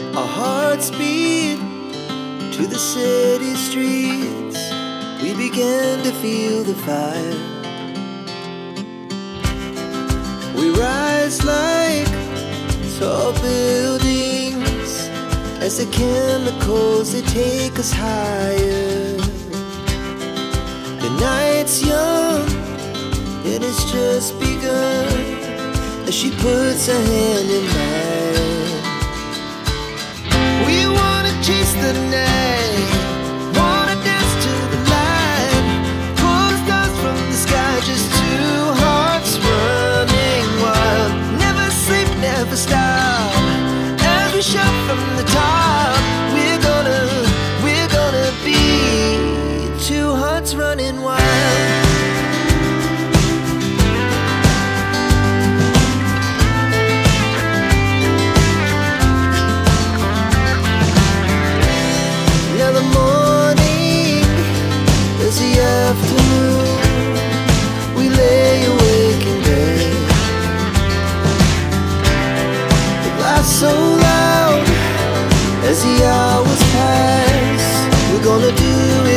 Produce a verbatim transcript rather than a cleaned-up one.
Our hearts beat to the city streets. We began to feel the fire. We rise like tall buildings as the chemicals, they take us higher. The night's young and it's just begun as she puts her hand in mine. We wanna chase the night, wanna dance to the light, pull the stars from the sky, just two hearts running wild. Never sleep, never stop, as we shout from the top. We're gonna, we're gonna be two hearts running wild. Now the morning is the afternoon. We lay awake in bed. It laughs so loud as the hours pass. We're gonna do